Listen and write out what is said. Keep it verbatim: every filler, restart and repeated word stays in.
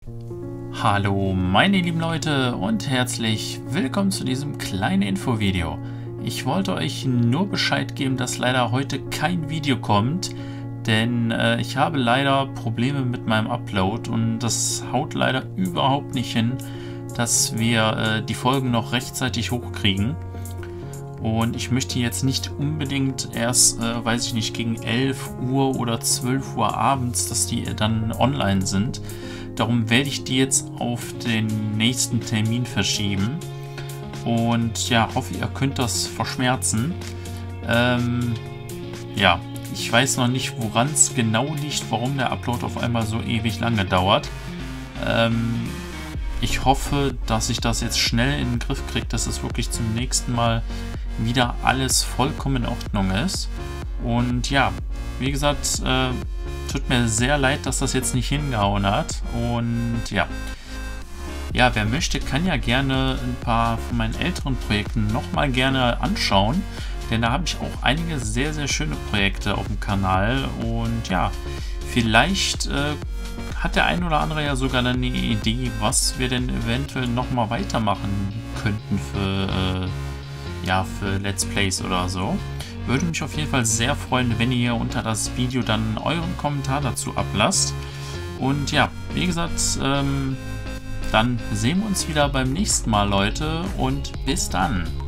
Hallo meine lieben Leute und herzlich willkommen zu diesem kleinen Infovideo. Ich wollte euch nur Bescheid geben, dass leider heute kein Video kommt, denn äh, ich habe leider Probleme mit meinem Upload und das haut leider überhaupt nicht hin, dass wir äh, die Folgen noch rechtzeitig hochkriegen. Und ich möchte jetzt nicht unbedingt erst, äh, weiß ich nicht, gegen elf Uhr oder zwölf Uhr abends, dass die dann online sind. Darum werde ich die jetzt auf den nächsten Termin verschieben. Und ja, hoffe, ihr könnt das verschmerzen. Ähm, ja, ich weiß noch nicht, woran es genau liegt, warum der Upload auf einmal so ewig lange dauert. Ähm, ich hoffe, dass ich das jetzt schnell in den Griff kriege, dass es wirklich zum nächsten Mal wieder alles vollkommen in Ordnung ist. Und ja, wie gesagt, äh, tut mir sehr leid, dass das jetzt nicht hingehauen hat. Und ja, ja, wer möchte, kann ja gerne ein paar von meinen älteren Projekten nochmal gerne anschauen. Denn da habe ich auch einige sehr, sehr schöne Projekte auf dem Kanal. Und ja, vielleicht äh, hat der ein oder andere ja sogar eine Idee, was wir denn eventuell nochmal weitermachen könnten für, äh, ja, für Let's Plays oder so. Würde mich auf jeden Fall sehr freuen, wenn ihr unter das Video dann euren Kommentar dazu ablasst. Und ja, wie gesagt, ähm, dann sehen wir uns wieder beim nächsten Mal, Leute, und bis dann.